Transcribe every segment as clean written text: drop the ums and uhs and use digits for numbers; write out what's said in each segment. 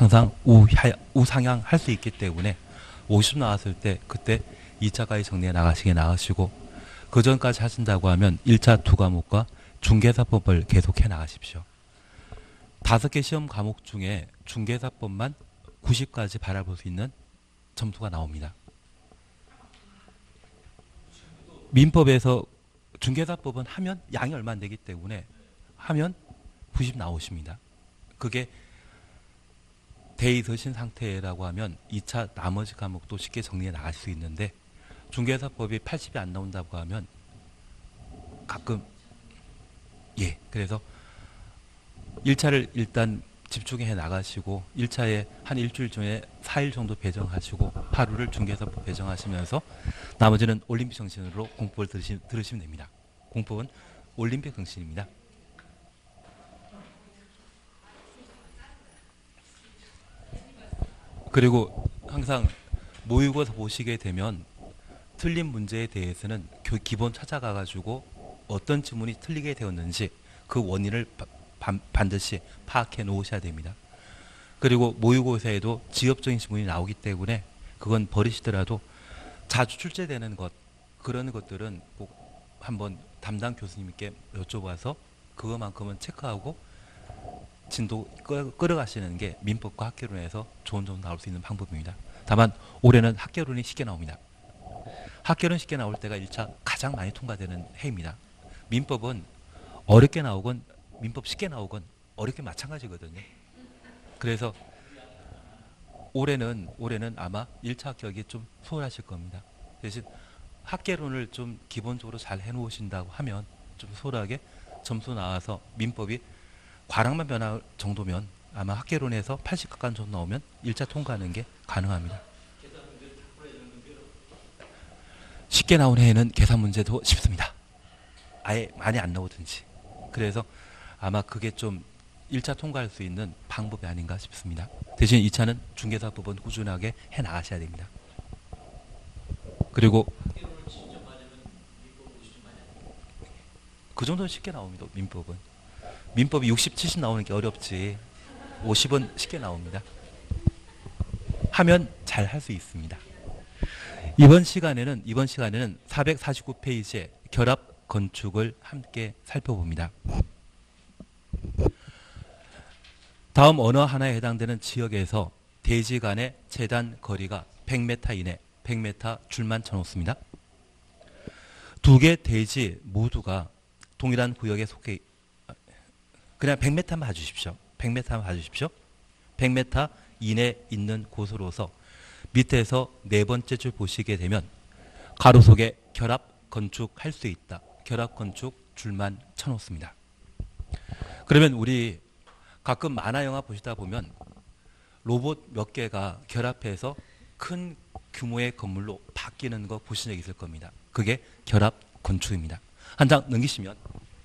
항상 우상향 할 수 있기 때문에 50 나왔을 때 그때 2차까지 정리해 나가시고 그 전까지 하신다고 하면 1차 두 과목과 중개사법을 계속해 나가십시오. 5개 시험 과목 중에 중개사법만 90까지 바라볼 수 있는 점수가 나옵니다. 민법에서 중개사법은 하면 양이 얼마 안 되기 때문에 하면 90 나오십니다. 그게 돼 있으신 상태라고 하면 2차 나머지 과목도 쉽게 정리해 나갈 수 있는데 중개사법이 80이 안 나온다고 하면 가끔 그래서 1차를 일단 집중해 나가시고 1차에 한 일주일 전에 4일 정도 배정하시고 하루를 중개사법 배정하시면서 나머지는 올림픽 정신으로 공법을 들으시면 됩니다. 공법은 올림픽 정신입니다. 그리고 항상 모의고사 보시게 되면 틀린 문제에 대해서는 기본 찾아가가지고 어떤 지문이 틀리게 되었는지 그 원인을 반드시 파악해 놓으셔야 됩니다. 그리고 모의고사에도 지엽적인 지문이 나오기 때문에 그건 버리시더라도 자주 출제되는 것 그런 것들은 꼭 한번 담당 교수님께 여쭤봐서 그것만큼은 체크하고 진도 끌어가시는 게 민법과 학개론에서 좋은 점수 나올 수 있는 방법입니다. 다만 올해는 학개론이 쉽게 나옵니다. 학개론 쉽게 나올 때가 1차 가장 많이 통과되는 해입니다. 민법은 어렵게 나오건 민법 쉽게 나오건 어렵게 마찬가지거든요. 그래서 올해는 아마 1차 합격이 좀 수월하실 겁니다. 대신 학개론을 좀 기본적으로 잘 해놓으신다고 하면 좀 수월하게 점수 나와서 민법이 과락만 변할 정도면 아마 학개론에서 80 가까운 정도 나오면 1차 통과하는 게 가능합니다. 쉽게 나온 해에는 계산 문제도 쉽습니다. 아예 많이 안 나오든지. 그래서 아마 그게 좀 1차 통과할 수 있는 방법이 아닌가 싶습니다. 대신 2차는 중개사법은 꾸준하게 해 나가셔야 됩니다. 그리고 그 정도는 쉽게 나옵니다. 민법은. 민법이 60, 70 나오는 게 어렵지 50은 쉽게 나옵니다. 하면 잘 할 수 있습니다. 이번 시간에는 449페이지의 결합 건축을 함께 살펴봅니다. 다음 어느 하나에 해당되는 지역에서 대지 간의 재단 거리가 100m 이내, 100m 줄만 쳐놓습니다. 두 개 대지 모두가 동일한 구역에 속해 그냥 100m만 봐주십시오. 100m만 봐주십시오. 100m 이내에 있는 곳으로서 밑에서 네 번째 줄 보시게 되면 가로 속에 결합 건축할 수 있다. 결합 건축 줄만 쳐놓습니다. 그러면 우리 가끔 만화 영화 보시다 보면 로봇 몇 개가 결합해서 큰 규모의 건물로 바뀌는 거 보신 적 있을 겁니다. 그게 결합 건축입니다. 한 장 넘기시면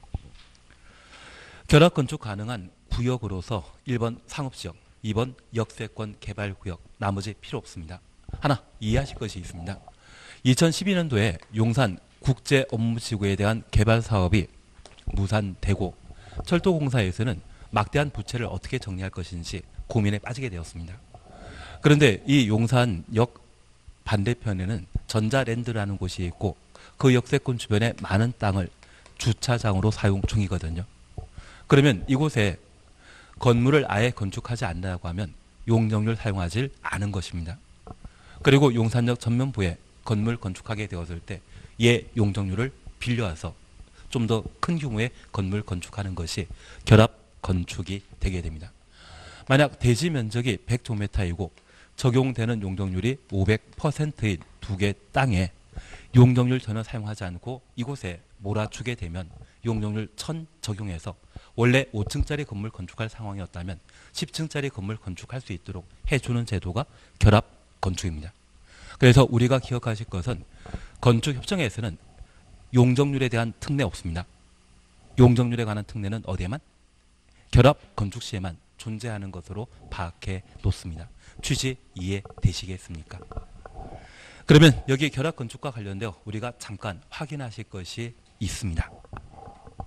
결합 건축 가능한 구역으로서 1번 상업지역, 2번 역세권 개발구역, 나머지 필요 없습니다. 하나 이해하실 것이 있습니다. 2012년도에 용산 국제업무지구에 대한 개발 사업이 무산되고 철도공사에서는 막대한 부채를 어떻게 정리할 것인지 고민에 빠지게 되었습니다. 그런데 이 용산역 반대편에는 전자랜드라는 곳이 있고 그 역세권 주변에 많은 땅을 주차장으로 사용 중이거든요. 그러면 이곳에 건물을 아예 건축하지 않는다고 하면 용적률 사용하지 않은 것입니다. 그리고 용산역 전면부에 건물 건축하게 되었을 때 용적률을 빌려와서 좀 더 큰 규모의 건물 건축하는 것이 결합 건축이 되게 됩니다. 만약 대지 면적이 100제곱미터이고 적용되는 용적률이 500%인 두 개 땅에 용적률 전혀 사용하지 않고 이곳에 몰아주게 되면 용적률 1000 적용해서 원래 5층짜리 건물 건축할 상황이었다면 10층짜리 건물 건축할 수 있도록 해주는 제도가 결합 건축입니다. 그래서 우리가 기억하실 것은 건축협정에서는 용적률에 대한 특례 없습니다. 용적률에 관한 특례는 어디에만? 결합 건축 시에만 존재하는 것으로 파악해 놓습니다. 취지 이해되시겠습니까? 그러면 여기 결합 건축과 관련되어 우리가 잠깐 확인하실 것이 있습니다.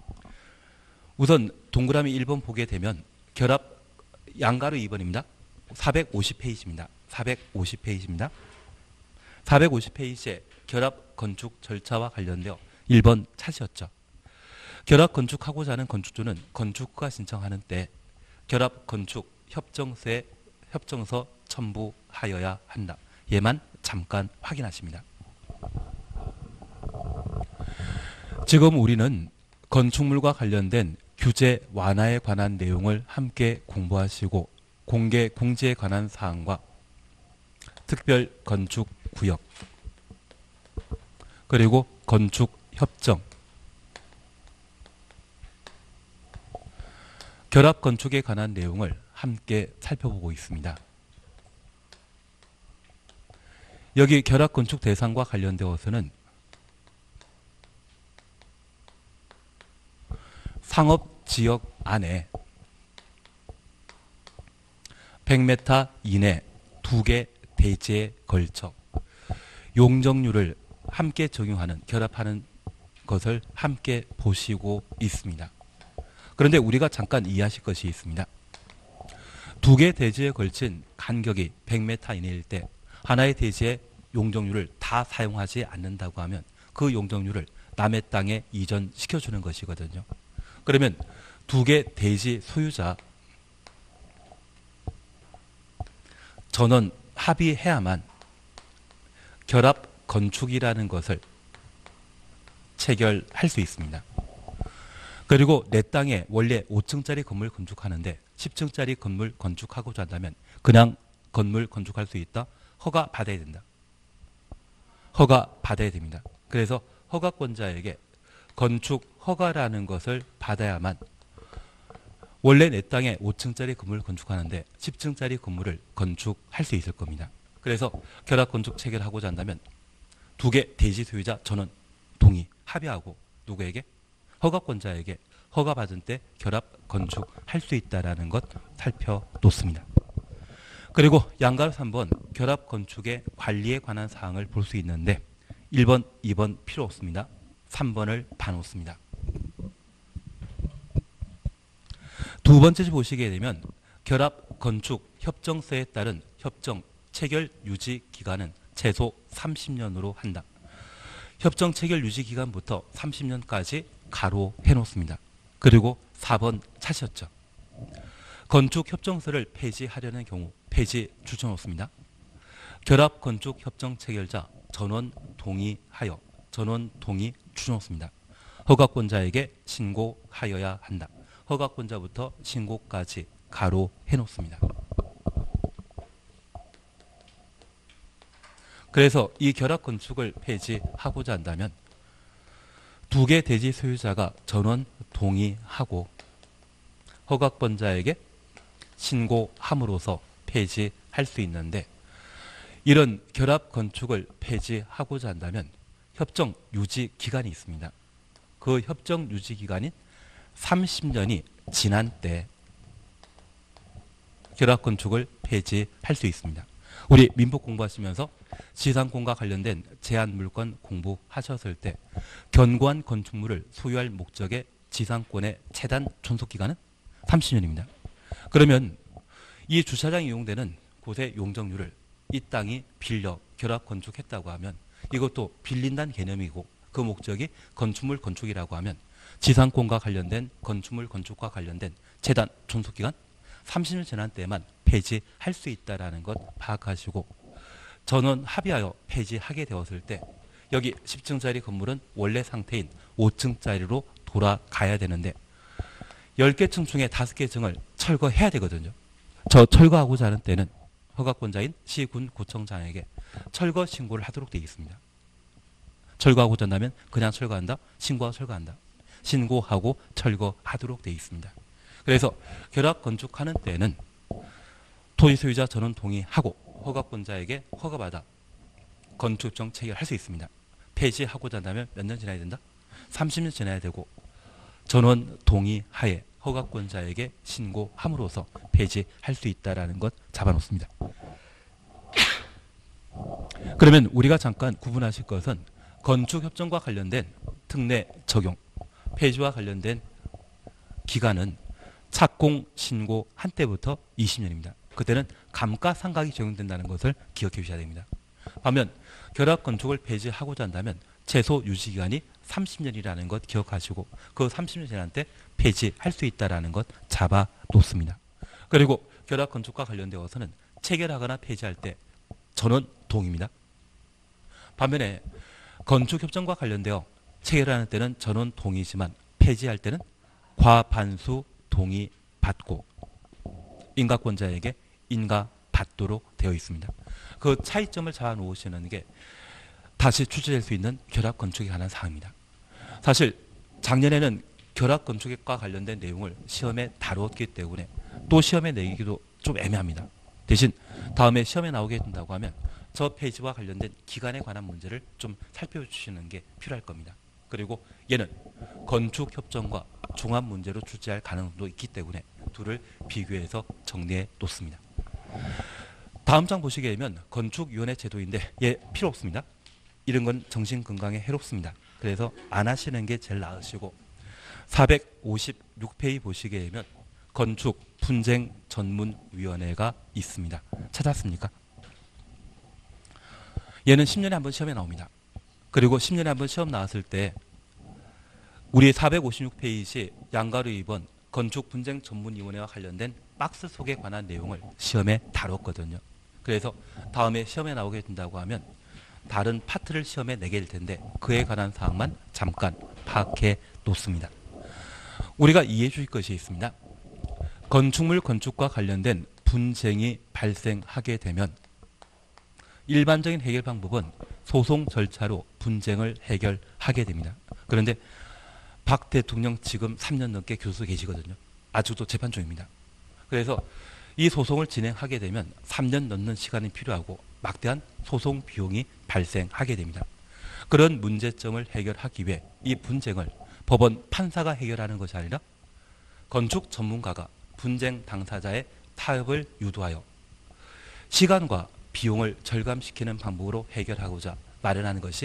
우선 동그라미 1번 보게 되면 결합 양가로 2번입니다. 450페이지입니다. 450페이지입니다. 450페이지에 결합 건축 절차와 관련되어 1번 차지였죠. 결합 건축하고자 하는 건축주는 건축가 신청하는 때 결합 건축 협정서 첨부하여야 한다. 얘만 잠깐 확인하십니다. 지금 우리는 건축물과 관련된 규제 완화에 관한 내용을 함께 공부하시고 공개 공지에 관한 사항과 특별 건축 구역 그리고 건축 협정 결합 건축에 관한 내용을 함께 살펴보고 있습니다. 여기 결합 건축 대상과 관련되어서는 상업지역 안에 100m 이내 2개 대지에 걸쳐 용적률을 함께 적용하는 결합하는 것을 함께 보시고 있습니다. 그런데 우리가 잠깐 이해하실 것이 있습니다. 2개 대지에 걸친 간격이 100m 이내일 때 하나의 대지의 용적률을 다 사용하지 않는다고 하면 그 용적률을 남의 땅에 이전시켜주는 것이거든요. 그러면 2개 대지 소유자 전원 합의해야만 결합 건축이라는 것을 체결할 수 있습니다. 그리고 내 땅에 원래 5층짜리 건물 건축하는데 10층짜리 건물 건축하고자 한다면 그냥 건물 건축할 수 있다? 허가 받아야 된다. 허가 받아야 됩니다. 그래서 허가권자에게 건축 허가라는 것을 받아야만 원래 내 땅에 5층짜리 건물을 건축하는데 10층짜리 건물을 건축할 수 있을 겁니다. 그래서 결합 건축 체결하고자 한다면 2개 대지 소유자 전원 동의, 합의하고 누구에게? 허가권자에게 허가받은 때 결합 건축할 수 있다는 것 살펴놓습니다. 그리고 양가로 3번 결합 건축의 관리에 관한 사항을 볼 수 있는데 1번, 2번 필요 없습니다. 3번을 봐놓습니다. 두 번째 보시게 되면 결합 건축 협정서에 따른 협정 체결 유지 기간은 최소 30년으로 한다. 협정 체결 유지 기간부터 30년까지 가로해 놓습니다. 그리고 4번 차셨죠. 건축 협정서를 폐지하려는 경우 폐지 추천없습니다. 결합 건축 협정 체결자 전원 동의하여 전원 동의 추천없습니다. 허가권자에게 신고하여야 한다. 허가권자부터 신고까지 가로해 놓습니다. 그래서 이 결합 건축을 폐지하고자 한다면 2개 대지 소유자가 전원 동의하고 허가권자에게 신고함으로써 폐지할 수 있는데 이런 결합 건축을 폐지하고자 한다면 협정 유지 기간이 있습니다. 그 협정 유지 기간인 30년이 지난 때 결합 건축을 폐지할 수 있습니다. 우리 민법 공부하시면서 지상권과 관련된 제한 물권 공부하셨을 때 견고한 건축물을 소유할 목적의 지상권의 최단 존속 기간은 30년입니다. 그러면 이 주차장이 이용되는 곳의 용적률을 이 땅이 빌려 결합 건축했다고 하면 이것도 빌린다는 개념이고 그 목적이 건축물 건축이라고 하면 지상권과 관련된 건축물 건축과 관련된 최단 존속 기간 30년 지난 때만 폐지할 수 있다는 것 파악하시고 전원 합의하여 폐지하게 되었을 때 여기 10층짜리 건물은 원래 상태인 5층짜리로 돌아가야 되는데 10개 층 중에 5개 층을 철거해야 되거든요. 저 철거하고자 하는 때는 허가권자인 시, 군, 구청장에게 철거 신고를 하도록 되어 있습니다. 철거하고자 한다면 그냥 철거한다, 신고하고 철거한다. 신고하고 철거하도록 되어 있습니다. 그래서 결합 건축하는 때는 토지 소유자 전원 동의하고 허가권자에게 허가받아 건축협정 체결할 수 있습니다. 폐지하고자 한다면 몇 년 지나야 된다? 30년 지나야 되고 전원 동의하에 허가권자에게 신고함으로써 폐지할 수 있다는 것 잡아놓습니다. 그러면 우리가 잠깐 구분하실 것은 건축협정과 관련된 특례 적용, 폐지와 관련된 기간은 착공 신고 한 때부터 20년입니다. 그때는 감가상각이 적용된다는 것을 기억해 주셔야 됩니다. 반면 결합건축을 폐지하고자 한다면 최소 유지기간이 30년이라는 것 기억하시고 그 30년 지난 때 폐지할 수 있다는 것 잡아놓습니다. 그리고 결합건축과 관련되어서는 체결하거나 폐지할 때 전원 동의입니다. 반면에 건축협정과 관련되어 체결하는 때는 전원 동의지만 폐지할 때는 과반수 동의 받고 인가권자에게 인가받도록 되어 있습니다. 그 차이점을 잡아놓으시는 게 다시 출제될 수 있는 결합건축에 관한 사항입니다. 사실 작년에는 결합건축과 관련된 내용을 시험에 다루었기 때문에 또 시험에 내기도 좀 애매합니다. 대신 다음에 시험에 나오게 된다고 하면 저 페이지와 관련된 기간에 관한 문제를 좀 살펴주시는 게 필요할 겁니다. 그리고 얘는 건축협정과 종합문제로 출제할 가능성도 있기 때문에 둘을 비교해서 정리해 놓습니다. 다음 장 보시게 되면 건축위원회 제도인데 얘 필요 없습니다. 이런 건 정신건강에 해롭습니다. 그래서 안 하시는 게 제일 나으시고 456페이지 보시게 되면 건축분쟁전문위원회가 있습니다. 찾았습니까? 얘는 10년에 한 번 시험에 나옵니다. 그리고 10년에 한 번 시험 나왔을 때 우리 456페이지 양가로 2번 건축분쟁전문위원회와 관련된 박스 속에 관한 내용을 시험에 다뤘거든요. 그래서 다음에 시험에 나오게 된다고 하면 다른 파트를 시험에 내게 될 텐데 그에 관한 사항만 잠깐 파악해 놓습니다. 우리가 이해해 주실 것이 있습니다. 건축물 건축과 관련된 분쟁이 발생하게 되면 일반적인 해결 방법은 소송 절차로 분쟁을 해결하게 됩니다. 그런데 박 대통령 지금 3년 넘게 교수 계시거든요. 아직도 재판 중입니다. 그래서 이 소송을 진행하게 되면 3년 넘는 시간이 필요하고 막대한 소송 비용이 발생하게 됩니다. 그런 문제점을 해결하기 위해 이 분쟁을 법원 판사가 해결하는 것이 아니라 건축 전문가가 분쟁 당사자의 타협을 유도하여 시간과 비용을 절감시키는 방법으로 해결하고자 마련하는 것이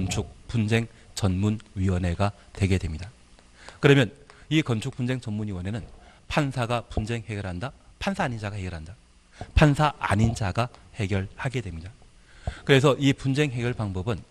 건축분쟁전문위원회가 되게 됩니다. 그러면 이 건축분쟁전문위원회는 판사가 분쟁 해결한다? 판사 아닌 자가 해결한다? 판사 아닌 자가 해결하게 됩니다. 그래서 이 분쟁 해결 방법은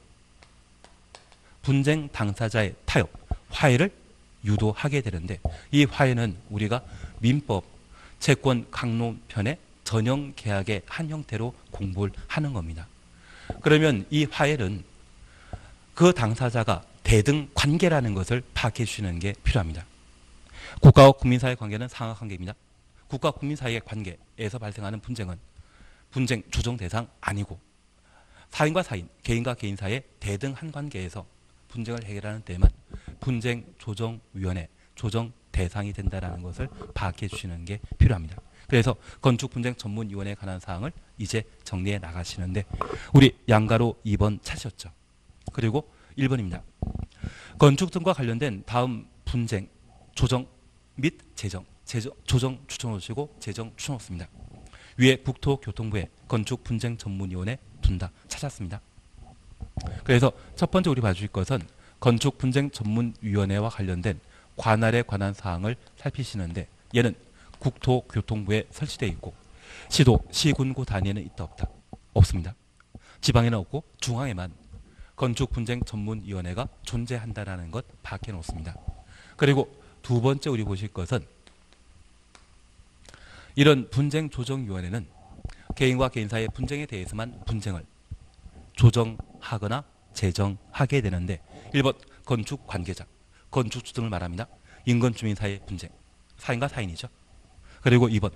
분쟁 당사자의 타협, 화해를 유도하게 되는데 이 화해는 우리가 민법 채권 강론편의 전형 계약의 한 형태로 공부를 하는 겁니다. 그러면 이 화해는 그 당사자가 대등 관계라는 것을 파악해 주시는 게 필요합니다. 국가와 국민 사이의 관계는 상하 관계입니다. 국가 국민 사이의 관계에서 발생하는 분쟁은 분쟁 조정 대상 아니고 사인과 사인, 개인과 개인 사이의 대등한 관계에서 분쟁을 해결하는 때만 분쟁 조정위원회, 조정 대상이 된다는 것을 파악해 주시는 게 필요합니다. 그래서 건축분쟁전문위원회에 관한 사항을 이제 정리해 나가시는데 우리 양가로 2번 찾으셨죠. 그리고 1번입니다. 건축 등과 관련된 다음 분쟁, 조정 및 재정, 조정 추천하시고 재정 추천했습니다. 위에 국토교통부의 건축분쟁전문위원회 둔다 찾았습니다. 그래서 첫 번째 우리 봐주실 것은 건축분쟁전문위원회와 관련된 관할에 관한 사항을 살피시는데 얘는 국토교통부에 설치되어 있고 시도, 시군구 단위에는 있다 없다? 없습니다. 지방에는 없고 중앙에만 건축분쟁전문위원회가 존재한다는 것 파악해 놓습니다. 그리고 두 번째 우리 보실 것은 이런 분쟁조정위원회는 개인과 개인 사이의 분쟁에 대해서만 분쟁을 조정하거나 재정하게 되는데 1번 건축관계자, 건축주 등을 말합니다. 인건주민 사이의 분쟁, 사인과 사인이죠. 그리고 2번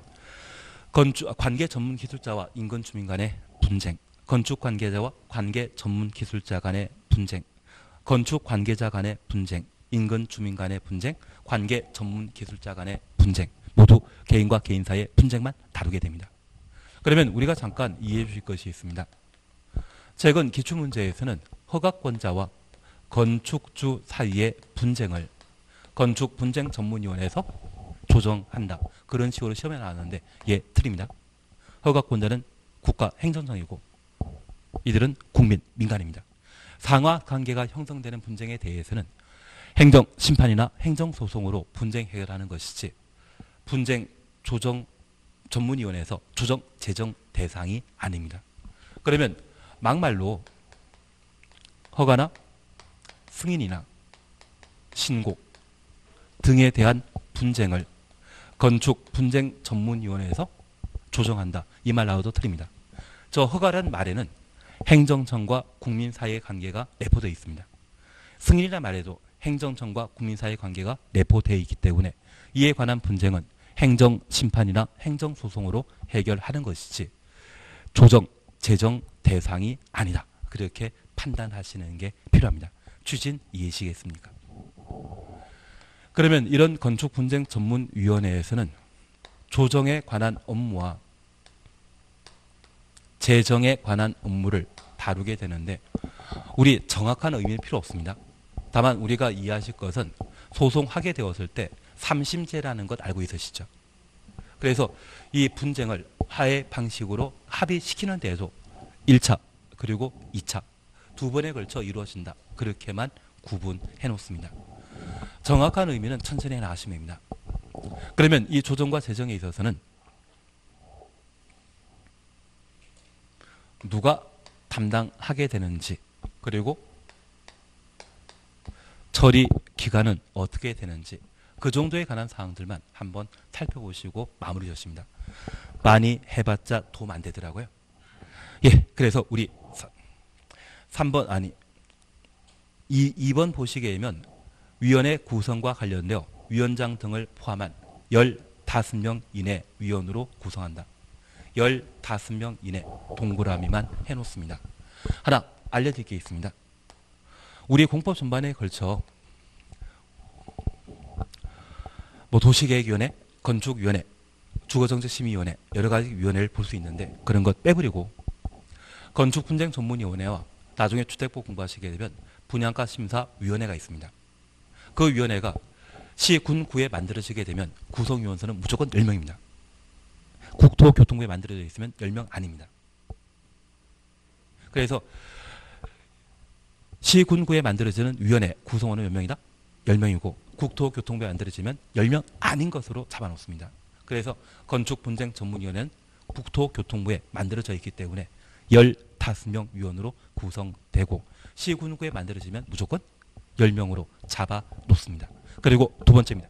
관계전문기술자와 인건주민 간의 분쟁, 건축관계자와 관계전문기술자 간의 분쟁, 건축관계자 간의 분쟁, 인건주민 간의 분쟁, 관계전문기술자 간의 분쟁 모두 개인과 개인 사이의 분쟁만 다루게 됩니다. 그러면 우리가 잠깐 이해해 주실 것이 있습니다. 최근 기출문제에서는 허가권자와 건축주 사이의 분쟁을 건축분쟁전문위원회에서 조정한다. 그런 식으로 시험에 나왔는데 예, 틀립니다. 허가권자는 국가행정청이고 이들은 국민, 민간입니다. 상하관계가 형성되는 분쟁에 대해서는 행정심판이나 행정소송으로 분쟁 해결하는 것이지 분쟁 조정 전문위원회에서 조정 제정 대상이 아닙니다. 그러면 막말로 허가나 승인이나 신고 등에 대한 분쟁을 건축 분쟁 전문위원회에서 조정한다. 이 말 나와도 틀립니다. 저 허가란 말에는 행정청과 국민 사이의 관계가 내포되어 있습니다. 승인이란 말에도 행정청과 국민 사이의 관계가 내포되어 있기 때문에 이에 관한 분쟁은 행정심판이나 행정소송으로 해결하는 것이지 조정, 제정 대상이 아니다. 그렇게 판단하시는 게 필요합니다. 취진 이해시겠습니까? 그러면 이런 건축분쟁 전문위원회에서는 조정에 관한 업무와 제정에 관한 업무를 다루게 되는데 우리 정확한 의미는 필요 없습니다. 다만 우리가 이해하실 것은 소송하게 되었을 때 3심제라는 것 알고 있으시죠? 그래서 이 분쟁을 화해 방식으로 합의시키는 데에도 1차 그리고 2차 두 번에 걸쳐 이루어진다. 그렇게만 구분해 놓습니다. 정확한 의미는 천천히 나가시면 됩니다. 그러면 이 조정과 제정에 있어서는 누가 담당하게 되는지 그리고 처리 기간은 어떻게 되는지 그 정도에 관한 사항들만 한번 살펴보시고 마무리 졌습니다. 많이 해봤자 도움 안 되더라고요. 예, 그래서 우리 3번 아니 2번 보시게 되면 위원회 구성과 관련되어 위원장 등을 포함한 15명 이내 위원으로 구성한다. 15명 이내 동그라미만 해놓습니다. 하나 알려드릴 게 있습니다. 우리 공법 전반에 걸쳐 뭐 도시계획위원회, 건축위원회, 주거정책심의위원회 여러 가지 위원회를 볼 수 있는데 그런 것 빼버리고 건축분쟁전문위원회와 나중에 주택법 공부하시게 되면 분양가심사위원회가 있습니다. 그 위원회가 시, 군, 구에 만들어지게 되면 구성위원수는 무조건 10명입니다. 국토교통부에 만들어져 있으면 10명 아닙니다. 그래서 시, 군, 구에 만들어지는 위원회 구성원은 몇 명이다? 10명이고 국토교통부에 만들어지면 10명 아닌 것으로 잡아놓습니다. 그래서 건축분쟁전문위원회는 국토교통부에 만들어져 있기 때문에 15명 위원으로 구성되고 시, 군, 구에 만들어지면 무조건 10명으로 잡아놓습니다. 그리고 두 번째입니다.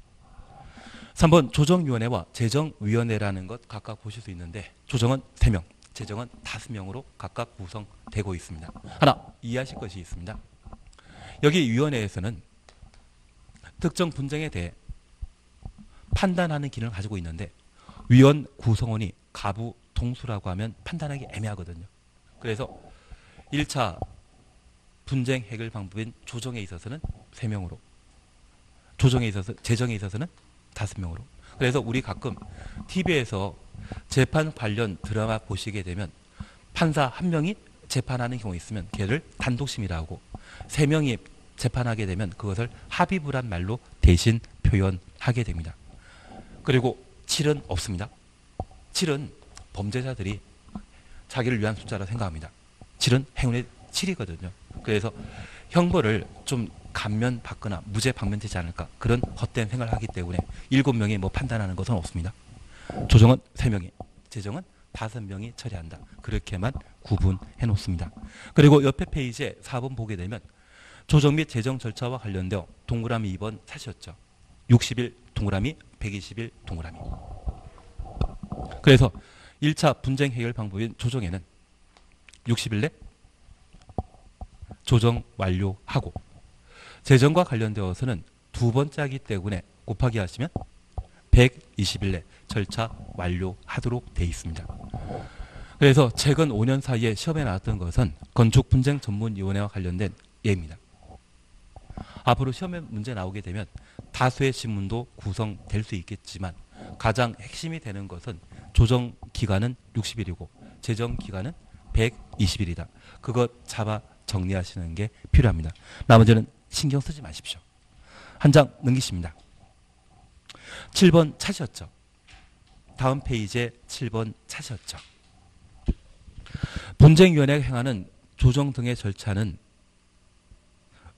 3번 조정위원회와 제정위원회라는 것 각각 보실 수 있는데 조정은 3명, 제정은 5명으로 각각 구성되고 있습니다. 하나 이해하실 것이 있습니다. 여기 위원회에서는 특정 분쟁에 대해 판단하는 기능을 가지고 있는데 위원 구성원이 가부 동수라고 하면 판단하기 애매하거든요. 그래서 1차 분쟁 해결 방법인 조정에 있어서는 3명으로 조정에 있어서 제정에 있어서는 5명으로 그래서 우리 가끔 TV에서 재판 관련 드라마 보시게 되면 판사 1명이 재판하는 경우 있으면 걔를 단독심이라고 하고 3명이 재판하게 되면 그것을 합의부란 말로 대신 표현하게 됩니다. 그리고 7은 없습니다. 7은 범죄자들이 자기를 위한 숫자라 생각합니다. 7은 행운의 7이거든요. 그래서 형벌을 좀 감면받거나 무죄 방면되지 않을까 그런 헛된 생각을 하기 때문에 7명이 뭐 판단하는 것은 없습니다. 조정은 3명이, 제정은 5명이 처리한다. 그렇게만 구분해 놓습니다. 그리고 옆에 페이지에 4번 보게 되면 조정 및 제정 절차와 관련되어 동그라미 2번 사셨죠. 60일 동그라미, 120일 동그라미. 그래서 1차 분쟁 해결 방법인 조정에는 60일 내 조정 완료하고 제정과 관련되어서는 두 번째이기 때문에 곱하기 하시면 120일 내 절차 완료하도록 되어 있습니다. 그래서 최근 5년 사이에 시험에 나왔던 것은 건축분쟁전문위원회와 관련된 예입니다. 앞으로 시험에 문제 나오게 되면 다수의 신문도 구성될 수 있겠지만 가장 핵심이 되는 것은 조정 기간은 60일이고 제정 기간은 120일이다. 그것 잡아 정리하시는 게 필요합니다. 나머지는 신경 쓰지 마십시오. 한 장 넘기십니다. 7번 찾으셨죠? 다음 페이지에 7번 찾으셨죠? 분쟁위원회가 행하는 조정 등의 절차는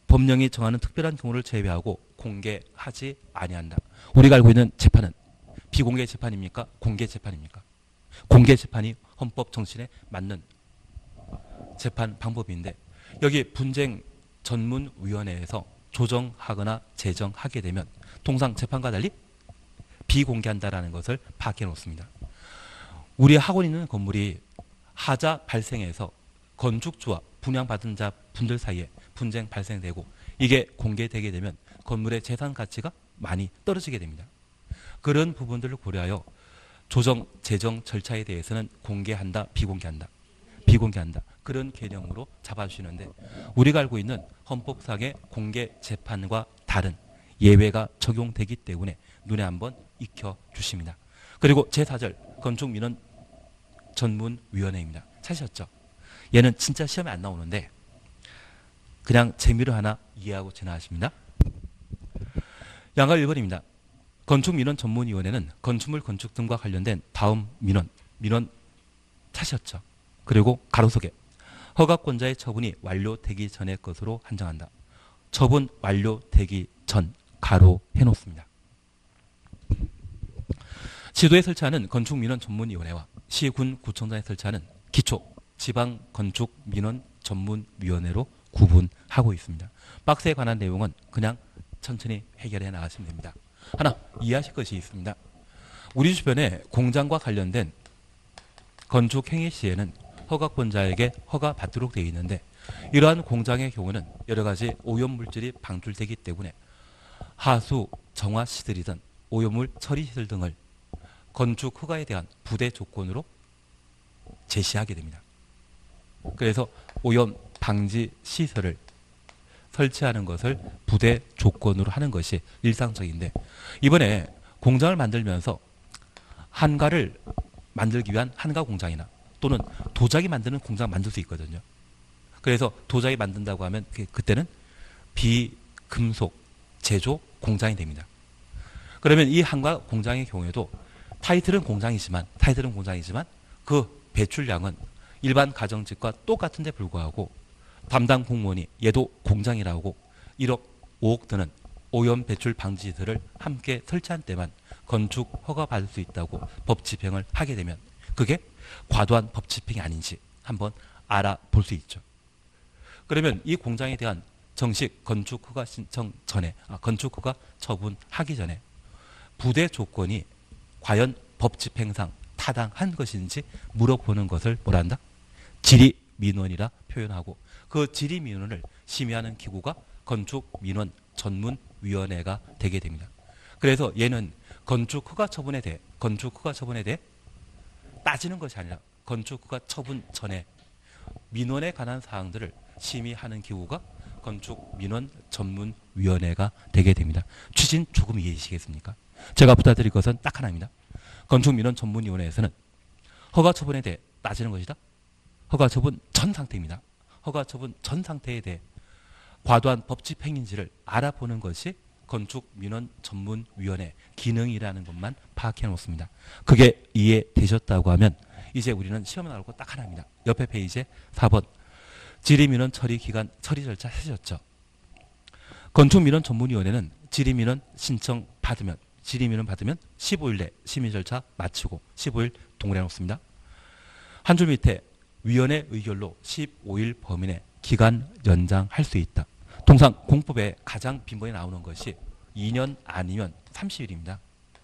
법령이 정하는 특별한 경우를 제외하고 공개하지 아니한다. 우리가 알고 있는 재판은 비공개 재판입니까? 공개 재판입니까? 공개 재판이 헌법 정신에 맞는 재판 방법인데 여기 분쟁 전문위원회에서 조정하거나 제정하게 되면 통상 재판과 달리 비공개한다라는 것을 파악해 놓습니다. 우리 학원 있는 건물이 하자 발생해서 건축주와 분양받은 자 분들 사이에 분쟁 발생되고 이게 공개되게 되면 건물의 재산 가치가 많이 떨어지게 됩니다. 그런 부분들을 고려하여 조정, 제정 절차에 대해서는 공개한다, 비공개한다. 비공개한다. 그런 개념으로 잡아주시는데 우리가 알고 있는 헌법상의 공개 재판과 다른 예외가 적용되기 때문에 눈에 한번 익혀주십니다. 그리고 제4절 건축민원 전문위원회입니다. 찾으셨죠? 얘는 진짜 시험에 안 나오는데 그냥 재미로 하나 이해하고 지나가십니다. 양가 1번입니다. 건축민원 전문위원회는 건축물 건축 등과 관련된 다음 민원 찾으셨죠? 그리고 가로속에 허가권자의 처분이 완료되기 전의 것으로 한정한다. 처분 완료되기 전 가로 해놓습니다. 시도에 설치하는 건축민원 전문위원회와 시, 군, 구청장에 설치하는 기초 지방건축민원 전문위원회로 구분하고 있습니다. 박스에 관한 내용은 그냥 천천히 해결해 나가시면 됩니다. 하나 이해하실 것이 있습니다. 우리 주변에 공장과 관련된 건축행위 시에는 허가권자에게 허가받도록 되어 있는데 이러한 공장의 경우는 여러 가지 오염물질이 방출되기 때문에 하수, 정화 시설이든 오염물 처리 시설 등을 건축 허가에 대한 부대 조건으로 제시하게 됩니다. 그래서 오염 방지 시설을 설치하는 것을 부대 조건으로 하는 것이 일상적인데 이번에 공장을 만들면서 한가를 만들기 위한 한가 공장이나 또는 도자기 만드는 공장 만들 수 있거든요. 그래서 도자기 만든다고 하면 그때는 비금속 제조 공장이 됩니다. 그러면 이 한가 공장의 경우에도 타이틀은 공장이지만 그 배출량은 일반 가정집과 똑같은데 불구하고 담당 공무원이 얘도 공장이라고 1억, 5억 드는 오염 배출 방지들을 함께 설치한 때만 건축 허가 받을 수 있다고 법 집행을 하게 되면 그게 과도한 법 집행이 아닌지 한번 알아볼 수 있죠. 그러면 이 공장에 대한 정식 건축 허가 신청 전에 건축 허가 처분하기 전에 부대 조건이 과연 법 집행상 타당한 것인지 물어보는 것을 뭐라 한다? 질의민원이라 표현하고 그 질의민원을 심의하는 기구가 건축민원 전문위원회가 되게 됩니다. 그래서 얘는 건축허가 처분에 대해 따지는 것이 아니라 건축허가 처분 전에 민원에 관한 사항들을 심의하는 기구가 건축민원 전문위원회가 되게 됩니다. 취지는 조금 이해되시겠습니까? 제가 부탁드릴 것은 딱 하나입니다. 건축민원 전문위원회에서는 허가 처분에 대해 따지는 것이다. 허가 처분 전 상태입니다. 허가 처분 전 상태에 대해 과도한 법 집행인지를 알아보는 것이 건축민원 전문위원회 기능이라는 것만 파악해 놓습니다. 그게 이해되셨다고 하면 이제 우리는 시험에 나올 거 딱 하나입니다. 옆에 페이지에 4번 질의민원 처리 기간 처리 절차 하셨죠. 건축민원 전문위원회는 질의민원 받으면 15일 내 심의 절차 마치고 15일 동일해 놓습니다. 한 줄 밑에 위원회 의결로 15일 범위 내 기간 연장할 수 있다. 통상 공법에 가장 빈번히 나오는 것이 2년 아니면 30일입니다.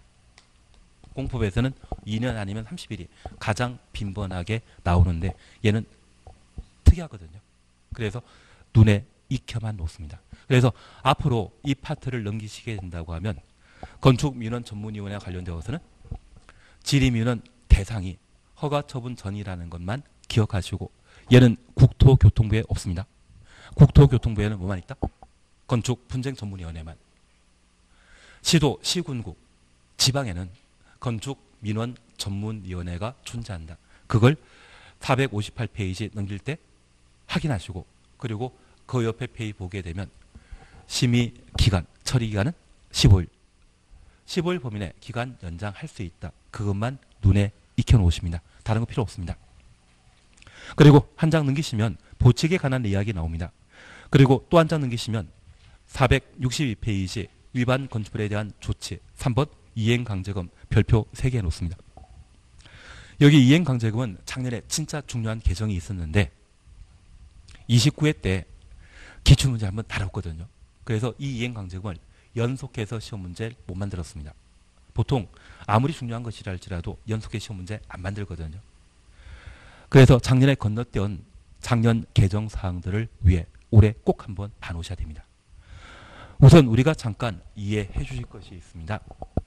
공법에서는 2년 아니면 30일이 가장 빈번하게 나오는데 얘는 특이하거든요. 그래서 눈에 익혀만 놓습니다. 그래서 앞으로 이 파트를 넘기시게 된다고 하면 건축민원 전문위원회와 관련되어서는 질의민원 대상이 허가처분 전이라는 것만 기억하시고 얘는 국토교통부에 없습니다. 국토교통부에는 뭐만 있다? 건축분쟁전문위원회만. 시도, 시군국, 지방에는 건축민원 전문위원회가 존재한다. 그걸 458페이지 넘길 때 확인하시고 그리고 그 옆에 페이지 보게 되면 심의 기간, 처리 기간은 15일. 15일 범위 내 기간 연장할 수 있다. 그것만 눈에 익혀놓으십니다. 다른 거 필요 없습니다. 그리고 한 장 넘기시면 보칙에 관한 이야기 나옵니다. 그리고 또 한 장 넘기시면 462페이지 위반 건축물에 대한 조치 3번 이행강제금 별표 3개 놓습니다. 여기 이행강제금은 작년에 진짜 중요한 개정이 있었는데 29회 때 기출문제 한번 다뤘거든요. 그래서 이 이행강제금을 연속해서 시험 문제를 못 만들었습니다. 보통 아무리 중요한 것이라 할지라도 연속해 시험 문제 안 만들거든요. 그래서 작년에 건너뛰은 작년 개정 사항들을 위해 올해 꼭 한번 봐놓으셔야 됩니다. 우선 우리가 잠깐 이해해 주실 것이 있습니다.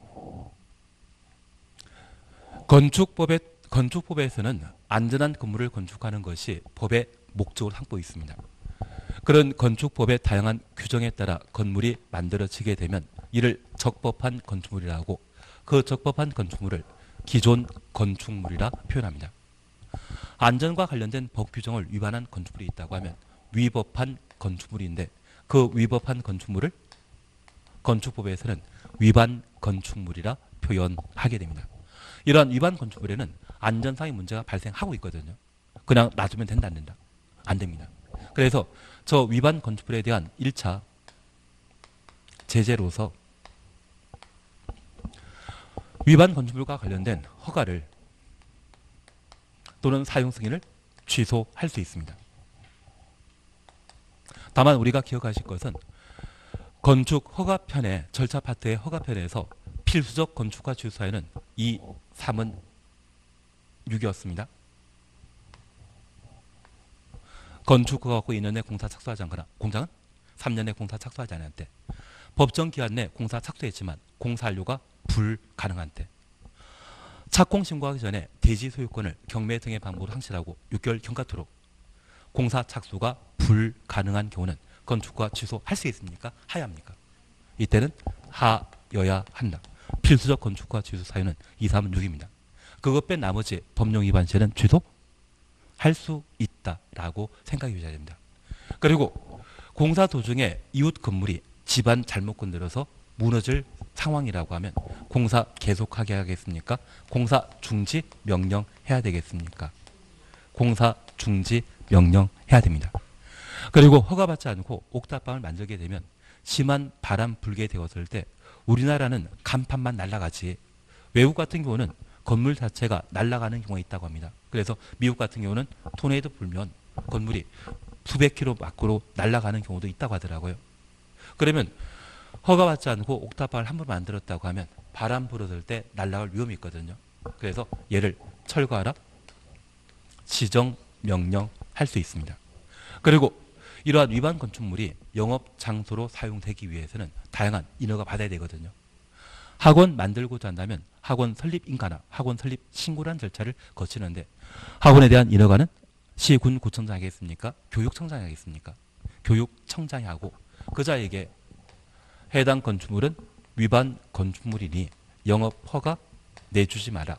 건축법에서는 안전한 건물을 건축하는 것이 법의 목적으로 담고 있습니다. 그런 건축법의 다양한 규정에 따라 건물이 만들어지게 되면 이를 적법한 건축물이라 하고 그 적법한 건축물을 기존 건축물이라 표현합니다. 안전과 관련된 법 규정을 위반한 건축물이 있다고 하면 위법한 건축물인데 그 위법한 건축물을 건축법에서는 위반 건축물이라 표현하게 됩니다. 이러한 위반 건축물에는 안전상의 문제가 발생하고 있거든요. 그냥 놔두면 된다 안 된다? 안 됩니다. 그래서 저 위반 건축물에 대한 1차 제재로서 위반 건축물과 관련된 허가를 또는 사용 승인을 취소할 수 있습니다. 다만 우리가 기억하실 것은 건축 허가편의 절차 파트의 허가편에서 필수적 건축과 취소에는 2, 3은 6이었습니다. 건축 허가 갖고 2년 내 공사 착수하지 않거나 공장은 3년 내 공사 착수하지 않을 때 법정 기한 내 공사 착수했지만 공사 완료가 불가능한 때 착공 신고하기 전에 대지 소유권을 경매 등의 방법으로 상실하고 6개월 경과토록 공사 착수가 불가능한 경우는 건축허가 취소할 수 있습니까? 하야 합니까? 이때는 하여야 한다. 필수적 건축허가 취소 사유는 2, 3은 6입니다. 그것 뺀 나머지 법령 위반 시에는 취소할 수 있다라고 생각해 주셔야 됩니다. 그리고 공사 도중에 이웃 건물이 집안 잘못 건드려서 무너질 상황이라고 하면 공사 계속하게 하겠습니까? 공사 중지 명령해야 되겠습니까? 공사 중지 명령해야 됩니다. 그리고 허가받지 않고 옥탑방을 만들게 되면 심한 바람 불게 되었을 때 우리나라는 간판만 날아가지 외국 같은 경우는 건물 자체가 날아가는 경우가 있다고 합니다. 그래서 미국 같은 경우는 토네이도 불면 건물이 수백 킬로 밖으로 날아가는 경우도 있다고 하더라고요. 그러면 허가받지 않고 옥탑방을 함부로 만들었다고 하면 바람 불었을 때 날아갈 위험이 있거든요. 그래서 얘를 철거하라 지정 명령할 수 있습니다. 그리고 이러한 위반 건축물이 영업 장소로 사용되기 위해서는 다양한 인허가 받아야 되거든요. 학원 만들고자 한다면 학원 설립 인가나 학원 설립 신고라는 절차를 거치는데 학원에 대한 인허가는 시군 구청장이 하겠습니까? 교육청장이 하겠습니까? 교육청장이 하고 그자에게 해당 건축물은 위반 건축물이니 영업 허가 내주지 마라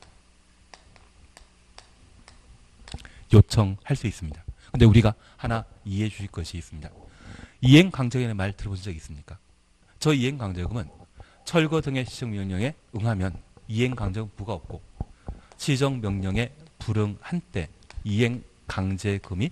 요청할 수 있습니다. 근데 우리가 하나 이해해 주실 것이 있습니다. 이행강제금의 말 들어보신 적 있습니까? 저 이행강제금은 철거 등의 시정명령에 응하면 이행강제금 부과 없고 시정명령에 불응한 때 이행강제금이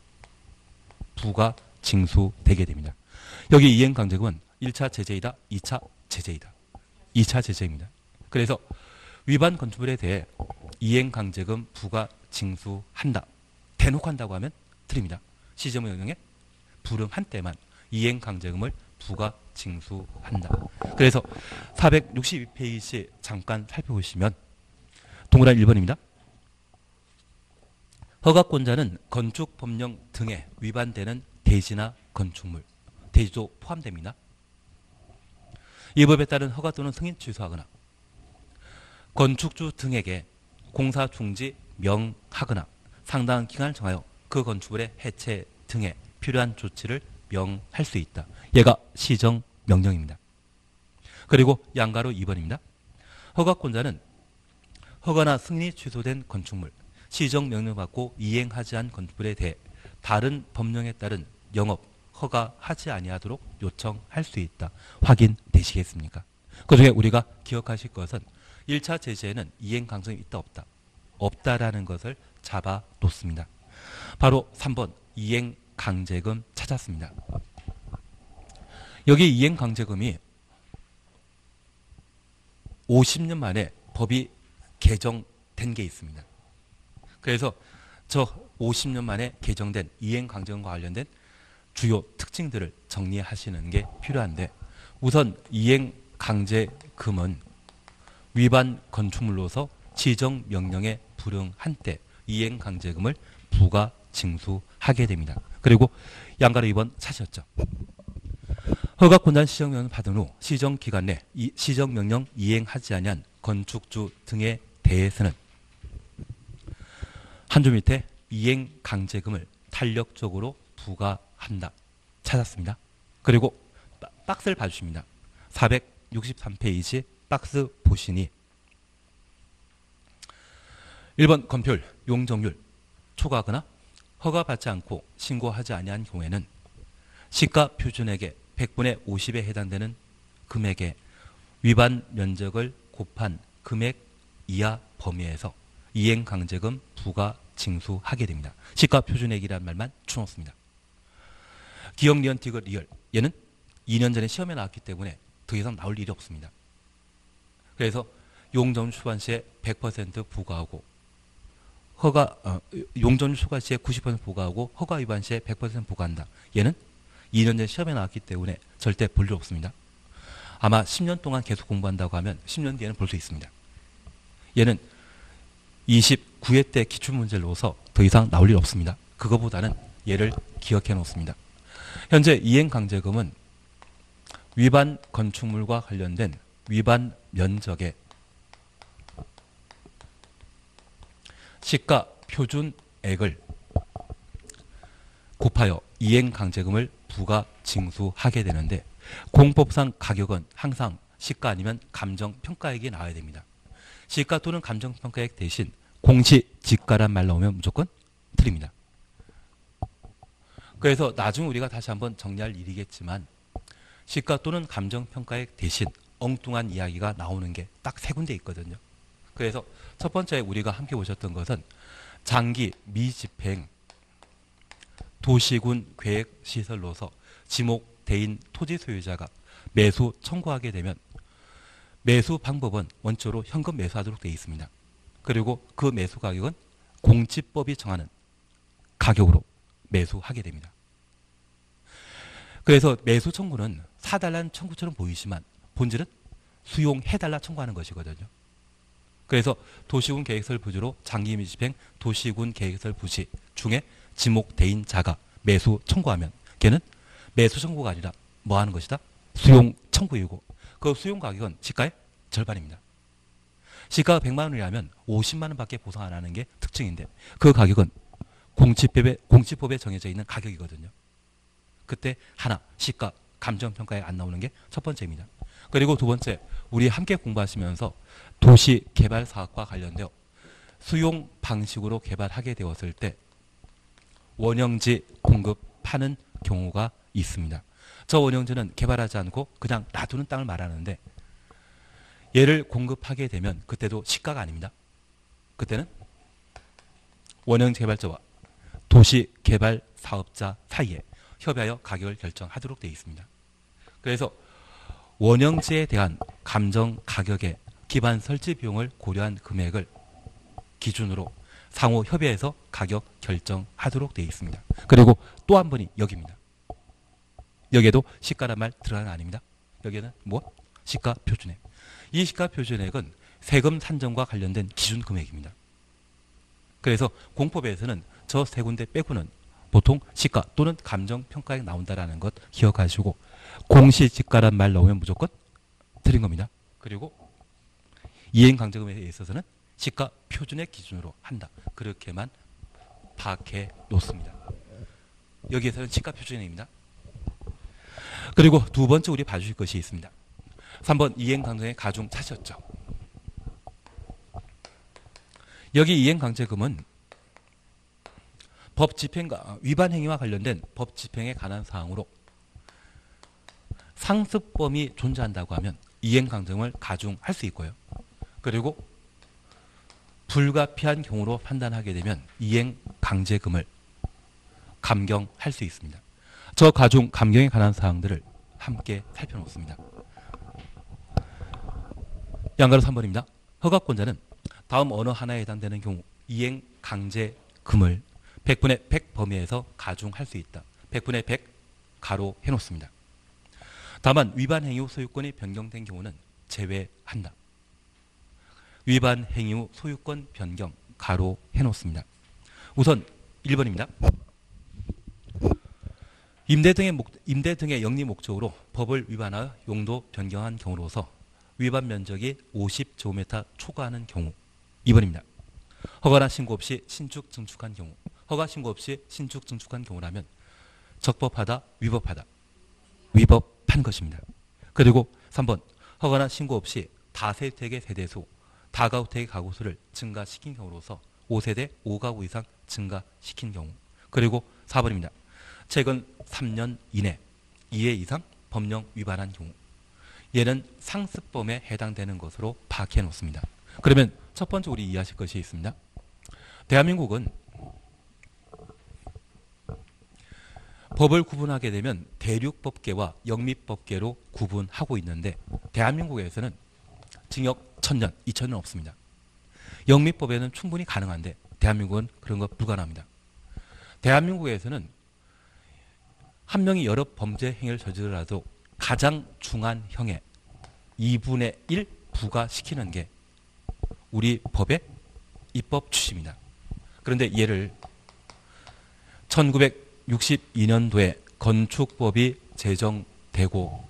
부과 징수되게 됩니다. 여기 이행강제금은 1차 제재이다, 2차 제재이다. 2차 제재입니다. 그래서 위반 건축물에 대해 이행강제금 부과 징수한다. 대놓고 한다고 하면 드립니다. 시정명령에 불응한 때만 이행강제금을 부과 징수한다. 그래서 462페이지 잠깐 살펴보시면 동그란 1번입니다. 허가권자는 건축법령 등에 위반되는 대지나 건축물, 대지도 포함됩니다. 이 법에 따른 허가 또는 승인 취소하거나 건축주 등에게 공사 중지 명하거나 상당한 기간을 정하여 그 건축물의 해체 등에 필요한 조치를 명할 수 있다. 얘가 시정명령입니다. 그리고 양가로 2번입니다. 허가권자는 허가나 승인이 취소된 건축물, 시정명령 받고 이행하지 않은 건축물에 대해 다른 법령에 따른 영업, 허가하지 아니하도록 요청할 수 있다. 확인되시겠습니까? 그중에 우리가 기억하실 것은 1차 제재에는 이행강제금이 있다 없다. 없다라는 것을 잡아놓습니다. 바로 3번 이행강제금 찾았습니다. 여기 이행강제금이 50년 만에 법이 개정된 게 있습니다. 그래서 저 50년 만에 개정된 이행강제금과 관련된 주요 특징들을 정리하시는 게 필요한데, 우선 이행강제금은 위반 건축물로서 지정명령에 불응한 때 이행강제금을 부과 징수하게 됩니다. 그리고 양가로 2번 차시였죠. 허가권단 시정명령 받은 후 시정기간 내 시정명령 이행하지 아니한 건축주 등에 대해서는 한 줄 밑에 이행강제금을 탄력적으로 부과한다. 찾았습니다. 그리고 박스를 봐주십니다. 463페이지 박스 보시니 1번 건폐율, 용적률 초과하거나 허가받지 않고 신고하지 아니한 경우에는 시가 표준액의 100분의 50에 해당되는 금액의 위반 면적을 곱한 금액 이하 범위에서 이행강제금 부과 징수하게 됩니다. 시가 표준액이라는 말만 추놓습니다. 기억 리언 티그 리얼, 얘는 2년 전에 시험에 나왔기 때문에 더 이상 나올 일이 없습니다. 그래서 용적률 초과 시에 100% 부과하고 용적률 초과 시에 90% 부과하고 허가 위반 시에 100% 부과한다. 얘는 2년 전에 시험에 나왔기 때문에 절대 볼 일 없습니다. 아마 10년 동안 계속 공부한다고 하면 10년 뒤에는 볼 수 있습니다. 얘는 29회 때 기출문제를 넣어서 더 이상 나올 일 없습니다. 그거보다는 얘를 기억해 놓습니다. 현재 이행강제금은 위반 건축물과 관련된 위반 면적의 시가 표준액을 곱하여 이행강제금을 부과 징수하게 되는데, 공법상 가격은 항상 시가 아니면 감정평가액이 나와야 됩니다. 시가 또는 감정평가액 대신 공시지가란 말 나오면 무조건 틀립니다. 그래서 나중에 우리가 다시 한번 정리할 일이겠지만, 시가 또는 감정평가액 대신 엉뚱한 이야기가 나오는 게 딱 세 군데 있거든요. 그래서 첫 번째 우리가 함께 보셨던 것은 장기 미집행 도시군 계획시설로서 지목대인 토지 소유자가 매수 청구하게 되면 매수 방법은 원칙으로 현금 매수하도록 되어 있습니다. 그리고 그 매수 가격은 공지법이 정하는 가격으로 매수하게 됩니다. 그래서 매수 청구는 사달라는 청구처럼 보이지만 본질은 수용해달라 청구하는 것이거든요. 그래서 도시군 계획설 부지로 장기 미집행 도시군 계획설 부지 중에 지목대인자가 매수 청구하면 걔는 매수 청구가 아니라 뭐 하는 것이다? 수용 청구이고, 그 수용 가격은 시가의 절반입니다. 시가가 100만 원이라면 50만 원밖에 보상 안 하는 게 특징인데, 그 가격은 공시법에 정해져 있는 가격이거든요. 그때 하나 시가 감정평가에 안 나오는 게 첫 번째입니다. 그리고 두 번째, 우리 함께 공부하시면서 도시개발사업과 관련되어 수용 방식으로 개발하게 되었을 때 원형지 공급하는 경우가 있습니다. 저 원형지는 개발하지 않고 그냥 놔두는 땅을 말하는데, 얘를 공급하게 되면 그때도 시가가 아닙니다. 그때는 원형지 개발자와 도시개발 사업자 사이에 협의하여 가격을 결정하도록 되어 있습니다. 그래서 원형지에 대한 감정 가격의 기반 설치 비용을 고려한 금액을 기준으로 상호 협의해서 가격 결정하도록 되어 있습니다. 그리고 또 한 번이 여기입니다. 여기에도 시가란 말 들어가는 거 아닙니다. 여기에는 뭐? 시가 표준액. 이 시가 표준액은 세금 산정과 관련된 기준 금액입니다. 그래서 공법에서는 저 세 군데 빼고는 보통 시가 또는 감정평가액 나온다라는 것 기억하시고, 공시지가란 말 나오면 무조건 틀린 겁니다. 그리고 이행강제금에 있어서는 시가 표준액 기준으로 한다. 그렇게만 파악해 놓습니다. 여기에서는 시가 표준액입니다. 그리고 두 번째 우리 봐주실 것이 있습니다. 3번 이행강제금의 가중 차셨죠. 여기 이행강제금은 법 집행과 위반 행위와 관련된 법 집행에 관한 사항으로 상습범이 존재한다고 하면 이행강제금을 가중할 수 있고요. 그리고 불가피한 경우로 판단하게 되면 이행강제금을 감경할 수 있습니다. 저 가중 감경에 관한 사항들을 함께 살펴놓습니다. 양가로 3번입니다. 허가권자는 다음 어느 하나에 해당되는 경우 이행 강제금을 100분의 100 범위에서 가중할 수 있다. 100분의 100 가로 해놓습니다. 다만 위반 행위 후 소유권이 변경된 경우는 제외한다. 위반 행위 후 소유권 변경 가로 해놓습니다. 우선 1번입니다. 임대 등의 영리 목적으로 법을 위반하여 용도 변경한 경우로서 위반 면적이 50제곱미터 초과하는 경우. 2번입니다. 허가나 신고 없이 신축 증축한 경우. 허가 신고 없이 신축 증축한 경우라면 적법하다, 위법하다. 위법한 것입니다. 그리고 3번. 허가나 신고 없이 다세택의 세대수, 다가구택의 가구수를 증가시킨 경우로서 5세대 5가구 이상 증가시킨 경우. 그리고 4번입니다. 최근 3년 이내 2회 이상 법령 위반한 경우. 얘는 상습범에 해당되는 것으로 파악해 놓습니다. 그러면 첫 번째 우리 이해하실 것이 있습니다. 대한민국은 법을 구분하게 되면 대륙법계와 영미법계로 구분하고 있는데 대한민국에서는 징역 1000년, 2000년 없습니다. 영미법에는 충분히 가능한데 대한민국은 그런 거 불가능합니다. 대한민국에서는 한 명이 여러 범죄 행위를 저지르더라도 가장 중한 형의 2분의 1 부과시키는 게 우리 법의 입법 취지입니다. 그런데 얘를 1962년도에 건축법이 제정되고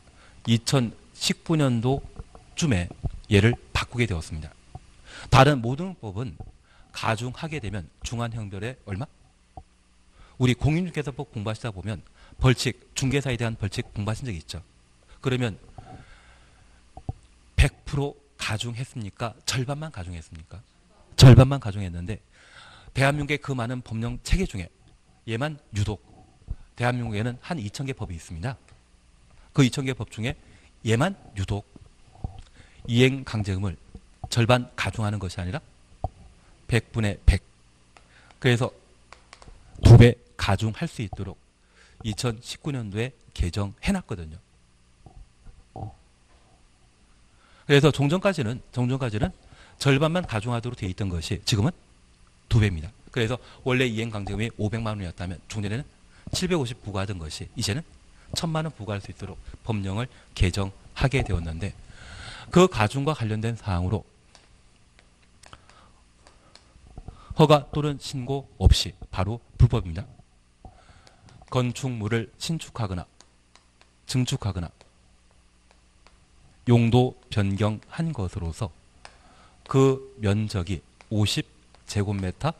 2019년도쯤에 얘를 바꾸게 되었습니다. 다른 모든 법은 가중하게 되면 중한형별의 얼마? 우리 공인중개사법 공부하시다 보면 벌칙, 중개사에 대한 벌칙 공부하신 적이 있죠. 그러면 100% 가중했습니까? 절반만 가중했습니까? 절반만 가중했는데 대한민국의 그 많은 법령 체계 중에 얘만 유독 대한민국에는 한 2000개 법이 있습니다. 그 2000개 법 중에 얘만 유독 이행 강제금을 절반 가중하는 것이 아니라 100분의 100. 그래서 2배 가중할 수 있도록 2019년도에 개정해놨거든요. 그래서 종전까지는 절반만 가중하도록 되어 있던 것이 지금은 2배입니다. 그래서 원래 이행 강제금이 500만 원이었다면 종전에는 750 부과하던 것이 이제는 1000만 원 부과할 수 있도록 법령을 개정하게 되었는데 그 가중과 관련된 사항으로 허가 또는 신고 없이 바로 불법입니다. 건축물을 신축하거나 증축하거나 용도 변경한 것으로서 그 면적이 50제곱미터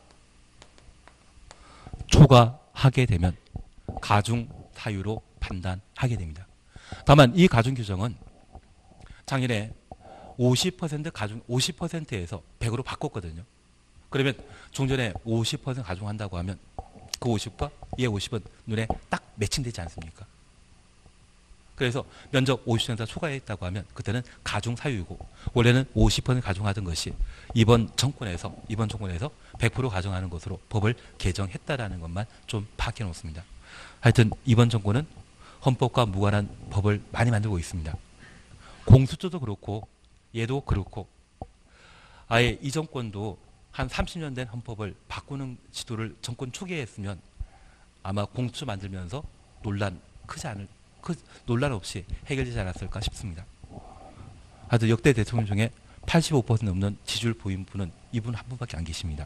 초과하게 되면 가중 사유로 판단하게 됩니다. 다만 이 가중 규정은 작년에 50% 가중 50%에서 100으로 바꿨거든요. 그러면 종전에 50% 가중한다고 하면 그 50과 얘 50은 눈에 딱 매칭되지 않습니까? 그래서 면적 50% 초과했다고 하면 그때는 가중 사유이고 원래는 50% 가중하던 것이 이번 정권에서 100% 가중하는 것으로 법을 개정했다라는 것만 좀 파악해 놓습니다. 하여튼 이번 정권은 헌법과 무관한 법을 많이 만들고 있습니다. 공수처도 그렇고 얘도 그렇고 아예 이 정권도 한 30년 된 헌법을 바꾸는 시도를 정권 초기에 했으면 아마 공수처 만들면서 논란 없이 해결되지 않았을까 싶습니다. 하여튼 역대 대통령 중에 85% 넘는 지지율 보인 분은 이분 한 분밖에 안 계십니다.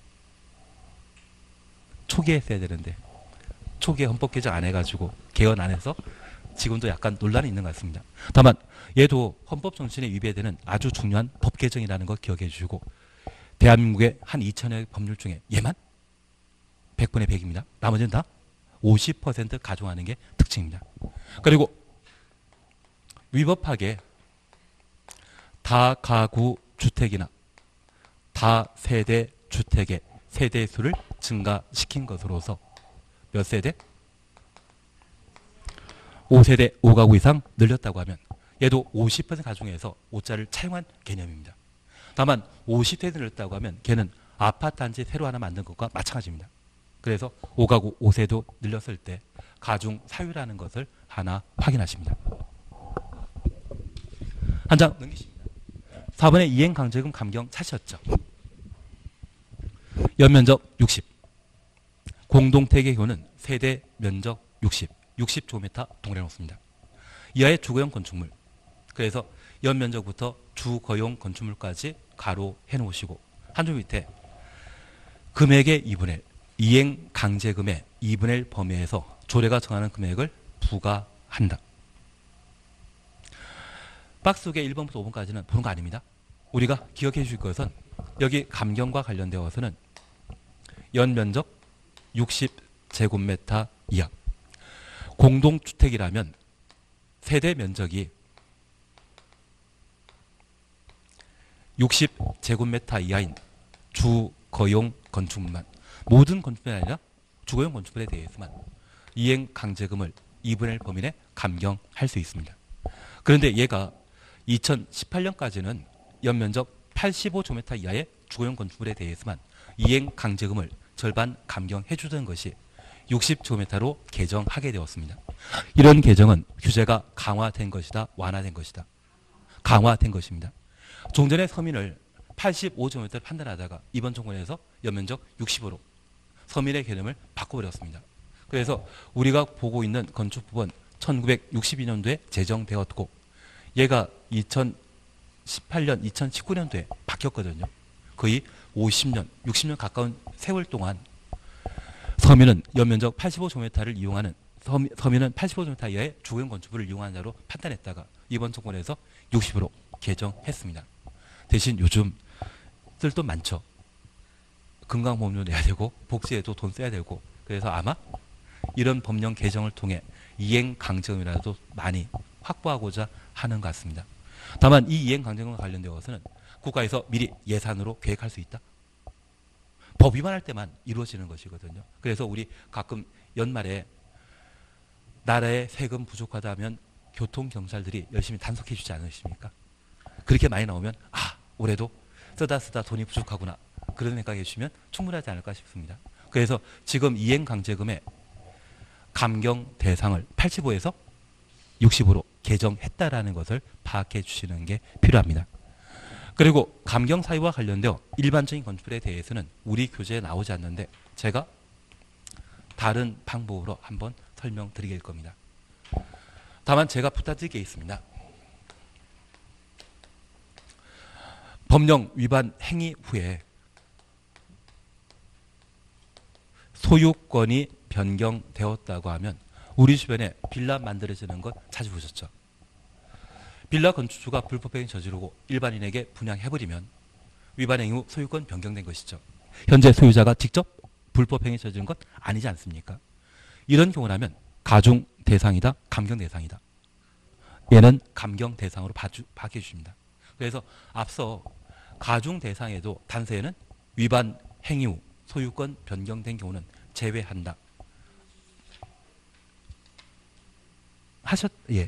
초기에 했어야 되는데 초기에 헌법 개정 안 해가지고 개헌 안 해서 지금도 약간 논란이 있는 것 같습니다. 다만 얘도 헌법 정신에 위배되는 아주 중요한 법 개정이라는 걸 기억해 주시고 대한민국의 한 2000여 법률 중에 얘만 100분의 100입니다. 나머지는 다 50% 가중하는 게 특징입니다. 그리고 위법하게 다가구 주택이나 다세대 주택의 세대수를 증가시킨 것으로서 몇 세대? 5세대 5가구 이상 늘렸다고 하면 얘도 50% 가중해서 5자를 차용한 개념입니다. 다만 50세대 늘렸다고 하면 걔는 아파트 한 채 새로 하나 만든 것과 마찬가지입니다. 그래서 5가구 5세도 늘렸을 때 가중 사유라는 것을 하나 확인하십니다. 한 장 넘기십니다. 4번에 이행강제금 감경 차시였죠. 연면적 60. 공동태계교는 세대 면적 60. 60제곱미터 동그래 놓습니다. 이하의 주거용 건축물. 그래서 연면적부터 주거용 건축물까지 가로 해놓으시고 한 줄 밑에 금액의 2분의 1, 이행강제금의 2분의 1 범위에서 조례가 정하는 금액을 부과한다. 박스 속에 1번부터 5번까지는 보는 거 아닙니다. 우리가 기억해 주실 것은 여기 감경과 관련되어서는 연면적 60제곱미터 이하. 공동주택이라면 세대 면적이 60제곱미터 이하인 주거용 건축물만, 모든 건축물이 아니라 주거용 건축물에 대해서만 이행강제금을 2분의 1 범위 내 감경할 수 있습니다. 그런데 얘가 2018년까지는 연면적 85제곱미터 이하의 주거용 건축물에 대해서만 이행강제금을 절반 감경해 주던 것이 60제곱미터로 개정하게 되었습니다. 이런 개정은 규제가 강화된 것이다, 완화된 것이다? 강화된 것입니다. 종전의 서민을 85제곱미터를 판단하다가 이번 정권에서 연면적 60으로 서민의 개념을 바꿔버렸습니다. 그래서 우리가 보고 있는 건축법은 1962년도에 제정되었고 얘가 2018년, 2019년도에 바뀌었거든요. 거의 50년, 60년 가까운 세월 동안 서민은 연면적 85제곱미터를 이용하는 서민은 85제곱미터 이하의 주거용 건축물을 이용하는 자로 판단했다가 이번 정권에서 60으로 개정했습니다. 대신 요즘 쓸 돈 많죠. 건강보험료 내야 되고 복지에도 돈 써야 되고 그래서 아마 이런 법령 개정을 통해 이행강제금이라도 많이 확보하고자 하는 것 같습니다. 다만 이 이행강제금과 관련되어서는 국가에서 미리 예산으로 계획할 수 있다. 법 위반할 때만 이루어지는 것이거든요. 그래서 우리 가끔 연말에 나라의 세금 부족하다면 교통경찰들이 열심히 단속해 주지 않으십니까? 그렇게 많이 나오면 올해도 쓰다 돈이 부족하구나 그런 생각해 주시면 충분하지 않을까 싶습니다. 그래서 지금 이행강제금의 감경 대상을 85에서 60으로 개정했다라는 것을 파악해 주시는 게 필요합니다. 그리고 감경 사유와 관련되어 일반적인 건축물에 대해서는 우리 교재에 나오지 않는데 제가 다른 방법으로 한번 설명드릴 겁니다. 다만 제가 부탁드릴 게 있습니다. 법령 위반 행위 후에 소유권이 변경되었다고 하면 우리 주변에 빌라 만들어지는 것 자주 보셨죠? 빌라 건축주가 불법행위 저지르고 일반인에게 분양해버리면 위반행위 후 소유권 변경된 것이죠. 현재 소유자가 직접 불법행위 저지른 것 아니지 않습니까? 이런 경우라면 가중 대상이다, 감경 대상이다. 얘는 감경 대상으로 바뀌어주십니다. 그래서 앞서 가중 대상에도 단서에는 위반 행위 후 소유권 변경된 경우는 제외한다. 예.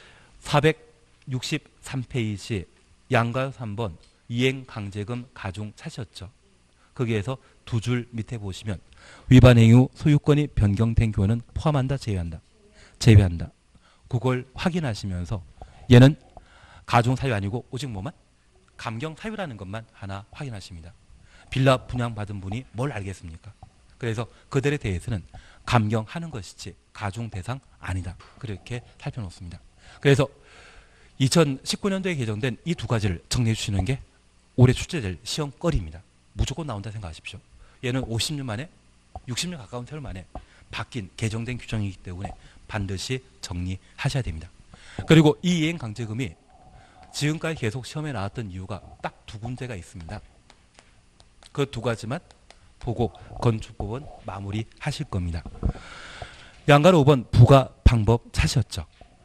463페이지 양가요 3번 이행강제금 가중 차셨죠. 거기에서 두 줄 밑에 보시면 위반 행위 후 소유권이 변경된 경우는 포함한다, 제외한다. 제외한다. 그걸 확인하시면서 얘는 가중 사유 아니고 오직 뭐만? 감경 사유라는 것만 하나 확인하십니다. 빌라 분양받은 분이 뭘 알겠습니까? 그래서 그들에 대해서는 감경하는 것이지 가중 대상 아니다. 그렇게 살펴놓습니다. 그래서 2019년도에 개정된 이 두 가지를 정리해 주시는 게 올해 출제될 시험거리입니다. 무조건 나온다 생각하십시오. 얘는 50년 만에 60년 가까운 세월 만에 바뀐 개정된 규정이기 때문에 반드시 정리하셔야 됩니다. 그리고 이 이행강제금이 지금까지 계속 시험에 나왔던 이유가 딱 두 군데가 있습니다. 그 두 가지만 보고 건축법은 마무리하실 겁니다. 양가로 5번 부과 방법 찾으셨죠?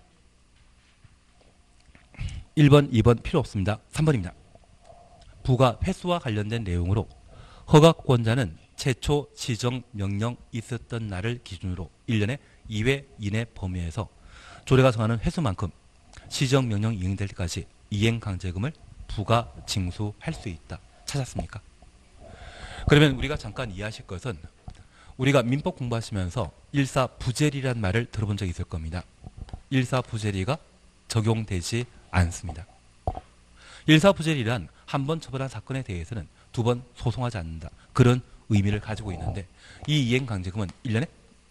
1번, 2번 필요 없습니다. 3번입니다. 부과 횟수와 관련된 내용으로 허가권자는 최초 지정 명령 있었던 날을 기준으로 1년에 2회 이내 범위에서 조례가 정하는 횟수만큼 시정 명령이 이행될 때까지 이행강제금을 부과 징수할 수 있다. 찾았습니까? 그러면 우리가 잠깐 이해하실 것은 우리가 민법 공부하시면서 일사부재리란 말을 들어본 적이 있을 겁니다. 일사부재리가 적용되지 않습니다. 일사부재리란 한 번 처벌한 사건에 대해서는 두 번 소송하지 않는다. 그런 의미를 가지고 있는데 이 이행강제금은 1년에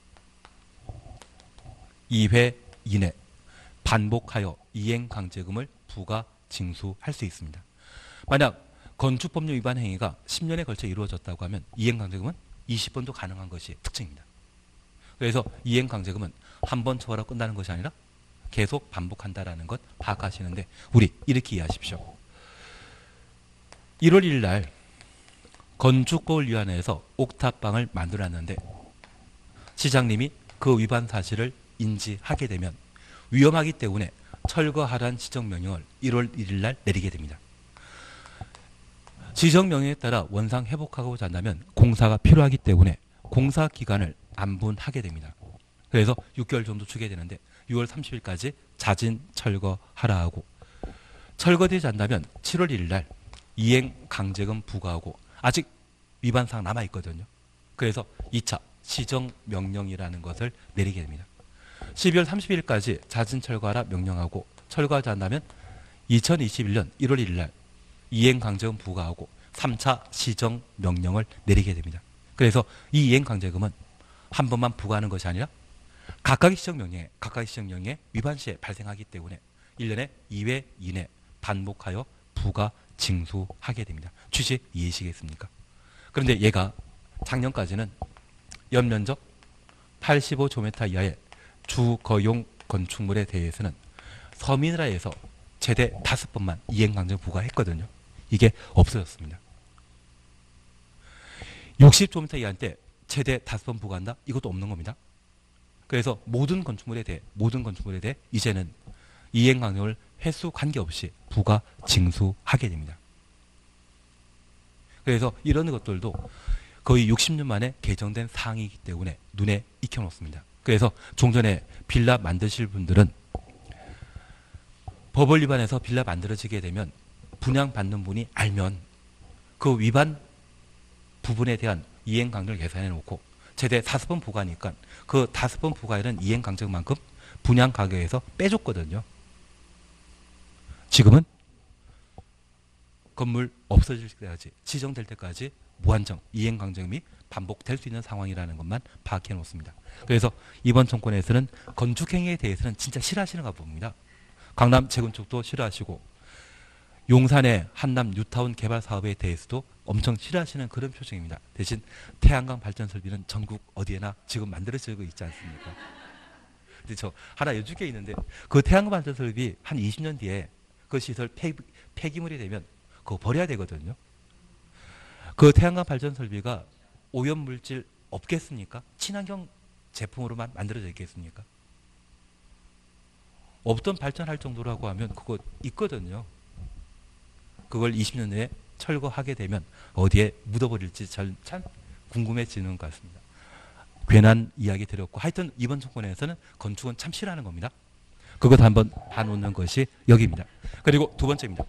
2회 이내 반복하여 이행강제금을 부과 징수할 수 있습니다. 만약 건축법률 위반 행위가 10년에 걸쳐 이루어졌다고 하면 이행강제금은 20번도 가능한 것이 특징입니다. 그래서 이행강제금은 한 번 처벌하고 끝나는 것이 아니라 계속 반복한다라는 것 파악하시는데 우리 이렇게 이해하십시오. 1월 1일 날 건축법을위반해서 옥탑방을 만들어놨는데 시장님이 그 위반 사실을 인지하게 되면 위험하기 때문에 철거하라는 지정명령을 1월 1일 날 내리게 됩니다. 지정명령에 따라 원상 회복하고자 한다면 공사가 필요하기 때문에 공사 기간을 안분하게 됩니다. 그래서 6개월 정도 주게 되는데 6월 30일까지 자진 철거하라 하고 철거되지 않다면 7월 1일 날 이행 강제금 부과하고 아직 위반사항 남아있거든요. 그래서 2차 시정명령이라는 것을 내리게 됩니다. 12월 30일까지 자진 철거하라 명령하고 철거하지 않다면 2021년 1월 1일 날 이행 강제금 부과하고 3차 시정명령을 내리게 됩니다. 그래서 이 이행 강제금은 한 번만 부과하는 것이 아니라 각각의 시정명령에 위반 시에 발생하기 때문에 1년에 2회 이내 반복하여 부과 징수하게 됩니다. 취지 이해하시겠습니까? 그런데 얘가 작년까지는 연면적 85제곱미터 이하의 주거용 건축물에 대해서는 서민이라에서 최대 5번만 이행강제금 부과했거든요. 이게 없어졌습니다. 60제곱미터 이하인데 최대 5번 부과한다? 이것도 없는 겁니다. 그래서 모든 건축물에 대해 이제는 이행강제금을 횟수 관계없이 부과 징수하게 됩니다. 그래서 이런 것들도 거의 60년 만에 개정된 사항이기 때문에 눈에 익혀놓습니다. 그래서 종전에 빌라 만드실 분들은 법을 위반해서 빌라 만들어지게 되면 분양받는 분이 알면 그 위반 부분에 대한 이행강제를 계산해 놓고 최대 5번 부과하니까 그 5번 부과에는 이행강제만큼 분양가격에서 빼줬거든요. 지금은 건물 없어질 때까지 지정될 때까지 무한정 이행강제금이 반복될 수 있는 상황이라는 것만 파악해 놓습니다. 그래서 이번 정권에서는 건축행위에 대해서는 진짜 싫어하시는가 봅니다. 강남 재건축도 싫어하시고 용산의 한남 뉴타운 개발 사업에 대해서도 엄청 싫어하시는 그런 표정입니다. 대신 태양광 발전 설비는 전국 어디에나 지금 만들어지고 있지 않습니까? 근데 저 하나 여쭐 게 있는데 그 태양광 발전 설비 한 20년 뒤에 그 시설 폐기물이 되면 그거 버려야 되거든요. 그 태양광 발전 설비가 오염물질 없겠습니까? 친환경 제품으로만 만들어져 있겠습니까? 없던 발전할 정도라고 하면 그거 있거든요. 그걸 20년 내에 철거하게 되면 어디에 묻어버릴지 참 궁금해지는 것 같습니다. 괜한 이야기 드렸고 하여튼 이번 정권에서는 건축은 참 싫어하는 겁니다. 그것 한번 봐놓는 것이 여기입니다. 그리고 두 번째입니다.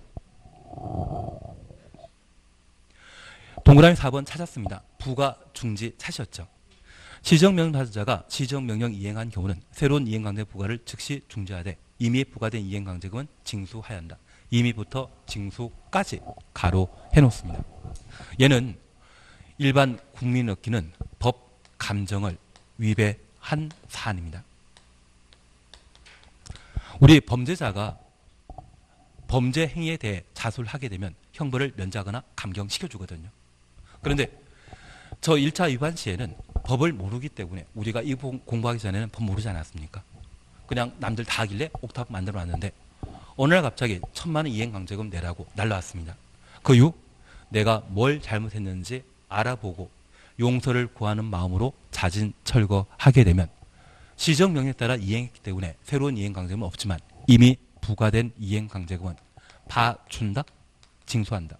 동그라미 4번 찾았습니다. 부과 중지 찾으셨죠. 시정명령 받자가 시정명령 이행한 경우는 새로운 이행강제 부과를 즉시 중지하되 이미 부과된 이행강제금은 징수해야 한다. 이미부터 징수까지 가로 해놓습니다. 얘는 일반 국민이 느끼는 법 감정을 위배한 사안입니다. 우리 범죄자가 범죄 행위에 대해 자수를 하게 되면 형벌을 면제하거나 감경시켜주거든요. 그런데 저 1차 위반 시에는 법을 모르기 때문에 우리가 이 공부하기 전에는 법 모르지 않았습니까? 그냥 남들 다 하길래 옥탑 만들어 놨는데 어느 날 갑자기 1,000만 원 이행강제금 내라고 날라왔습니다. 그 이후 내가 뭘 잘못했는지 알아보고 용서를 구하는 마음으로 자진 철거하게 되면 시정명령에 따라 이행했기 때문에 새로운 이행강제금은 없지만 이미 부과된 이행강제금은 봐준다? 징수한다.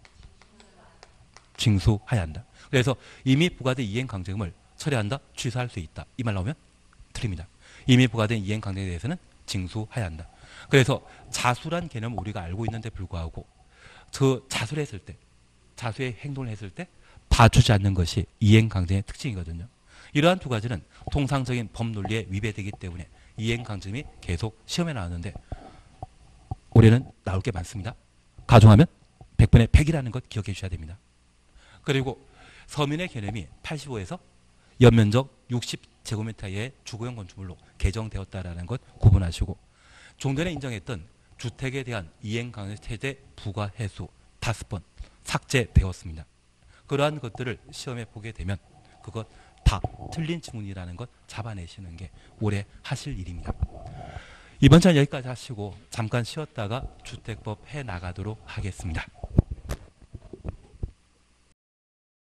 징수해야 한다. 그래서 이미 부과된 이행강제금을 철회한다? 취소할 수 있다. 이 말 나오면 틀립니다. 이미 부과된 이행강제에 대해서는 징수해야 한다. 그래서 자수란 개념을 우리가 알고 있는데 불구하고 그 자수를 했을 때, 자수의 행동을 했을 때 봐주지 않는 것이 이행강제의 특징이거든요. 이러한 두 가지는 통상적인 법논리에 위배되기 때문에 이행강제금이 계속 시험에 나왔는데 올해는 나올 게 많습니다. 가중하면 100분의 100이라는 것 기억해 주셔야 됩니다. 그리고 서민의 개념이 85에서 연면적 60제곱미터의 주거용 건축물로 개정되었다라는 것 구분하시고 종전에 인정했던 주택에 대한 이행강요 세제 부과 해수 5번 삭제되었습니다. 그러한 것들을 시험에 보게 되면 그것 다 틀린 지문이라는 것 잡아내시는 게 올해 하실 일입니다. 이번 차는 여기까지 하시고 잠깐 쉬었다가 주택법 해 나가도록 하겠습니다.